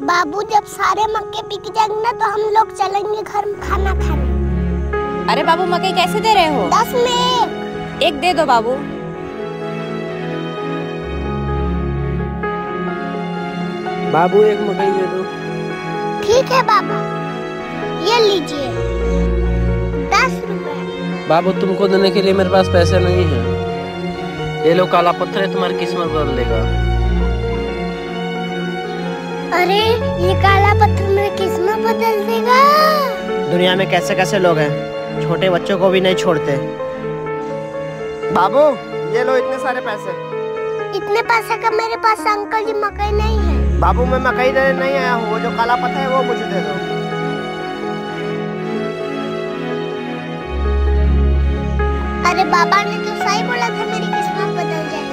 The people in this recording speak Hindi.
बाबू जब सारे मक्के बिक जाएंगे ना तो हम लोग चलेंगे घर में खाना खाने। अरे बाबू मकई कैसे दे रहे हो? 10 में एक दे दो बाबू। बाबू एक मकई दे दो। ठीक है बाबा, ये लीजिए 10 रुपए। बाबू तुमको देने के लिए मेरे पास पैसे नहीं है। ये लो काला पत्थर है, तुम्हारी किस्मत बदल देगा। अरे ये काला पत्थर मेरी किस्मत बदल देगा। दुनिया में कैसे कैसे लोग हैं, छोटे बच्चों को भी नहीं छोड़ते। बाबू ये लो इतने सारे पैसे। इतने पैसे का मेरे पास अंकल जी मकई नहीं है। बाबू मैं मकई देने नहीं आया हूँ, वो जो काला पत्थर है वो मुझे दे दो। अरे बाबा ने तो सही बोला था, मेरी किस्मत बदल जाएगी।